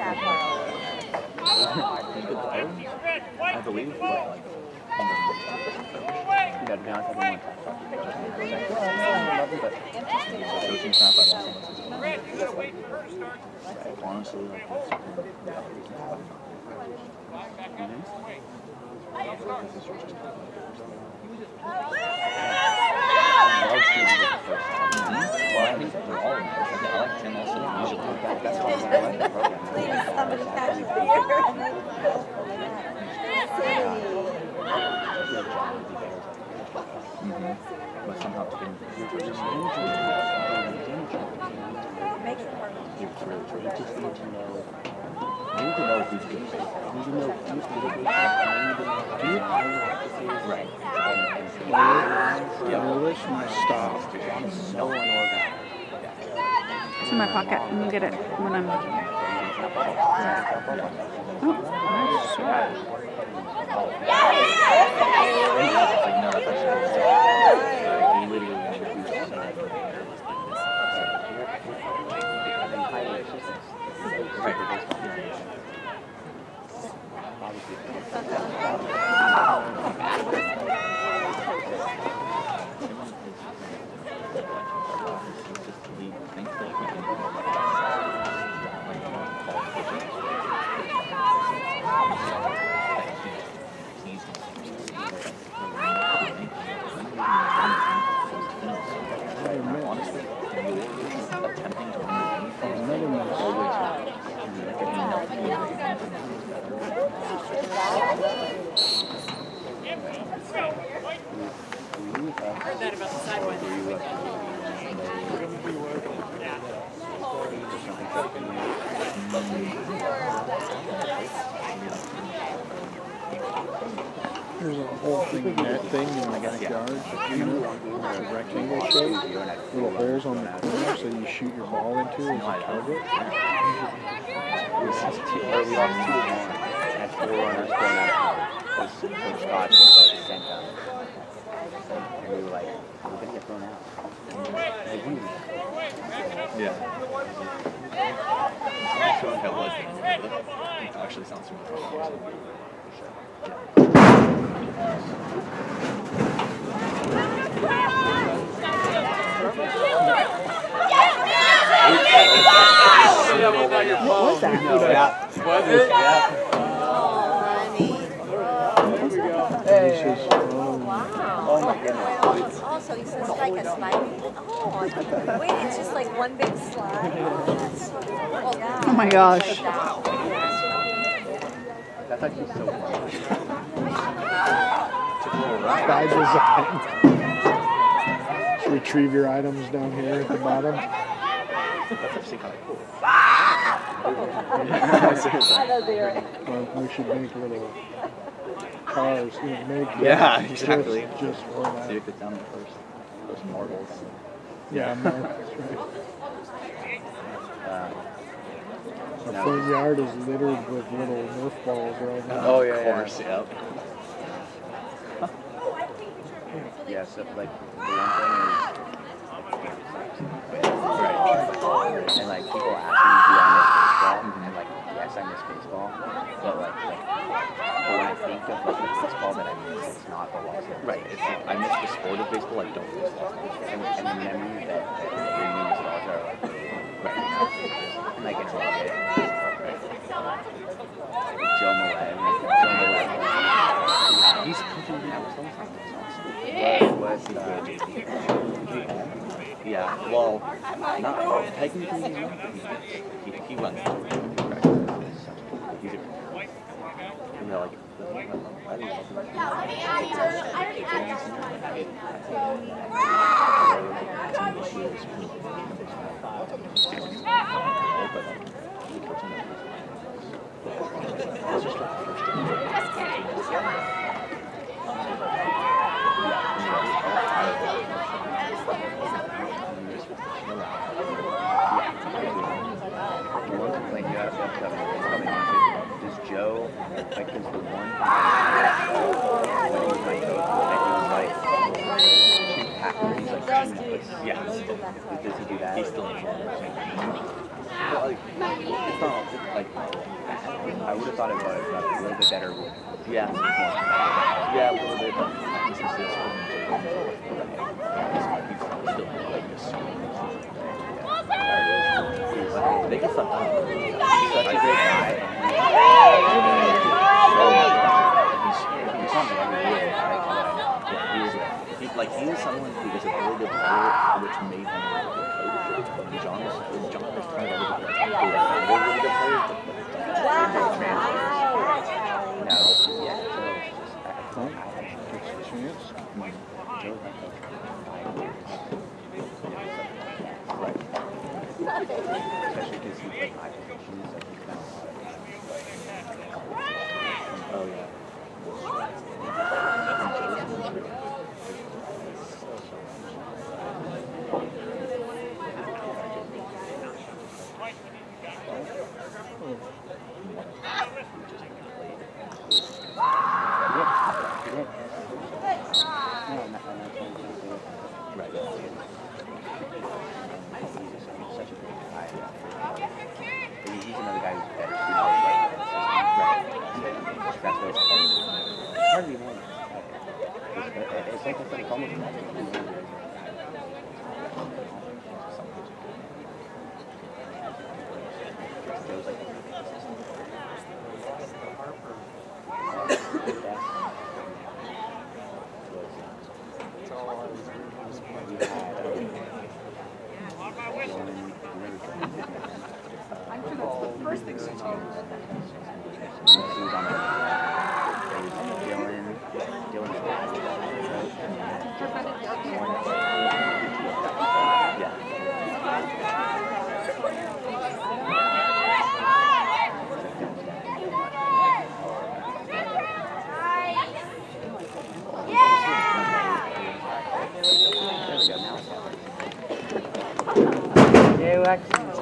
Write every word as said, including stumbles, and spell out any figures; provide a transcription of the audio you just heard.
that far away. I believe, but like, you know, to be honest, I didn't want to talk to you. I love you, but coaching staff, I don't know what's honestly, like, it's well, I think we're all in there. I like Tim also. Usually, that's why I like the program. Please, somebody catch it here. And then but somehow it's been makes it hard. it's really true. You just need to know. You need to know who's good at baseball. You need to know who's good at baseball. Do you have right? Yeah, well, this one stop. No one organized. It's in my pocket. I'm gonna get it when I'm. Oh, nice shot. Like, no, that's actually he literally introduced heard that about the sidewind this weekend. There's a whole thing, net thing in the backyard, you know, it's a rectangle shape, little holes on the corner so you shoot your ball into as a target. We lost two, or we lost two to one. Had four runners going out because Coach Scott just sent them. And we were like, we're going to get thrown out. Like, we yeah. Someone got legend. It actually sounds super cool. What was that? Yeah. Was it? Yeah. Hey. Wow. Oh my goodness. Oh, so he says like a slide. Oh, wait, it's just like one big slide. Oh, yeah. Oh my gosh. That's actually so fun. By design. Just retrieve your items down here at the bottom. That's actually kind of cool. I know they're right. Well, we should make little cars, you know, make Yeah, just, exactly. Just for that. So you get down the first, first marbles. Yeah, marbles, right. Uh, Our no. front yard is littered with little Nerf balls right now. Oh, yeah, of course, yeah. Yep. Yeah, so like the one thing is, right? And like people ask me, do I miss baseball? And like, yes, I miss baseball. But like, like but when I think of like the baseball that I miss, it's not the loss. Right. It's like, I miss the sport of baseball. I don't miss Los Angeles. And, and the memories that that bring me nostalgia are like, right. And like it's all it. Right. Like Joe Millet. Joe Millet. He's completely out sometimes. Was, was uh, yeah, well, not technically he's not, but he, he, he runs the he's a you know, like, I Does Joe, like, is the one when he was my coach, that he was like, he's like, two, yeah, does he do that? He's still in the like, it's not, like, would have thought it was uh, a little bit better. Yeah. Yeah, a little bit. They get something. He's such a great guy. He's not very good. He is, he, like, he is someone who was a really good player, which made him a really good coach. But John is, John is kind of a really good player. They're really good players, but No, yeah. Huh? Takes a chance. Joe's like five years. Especially because he played five positions, so he's done a lot of it. oh yeah. He's another guy who's better suited. That's what it's hard to be more. It's like it's like almost Joe's like I'm sure that's the first thing she told me. He was on the Dylan, Dylan. Yeah. There we go, now it's happening. Hey, Lex.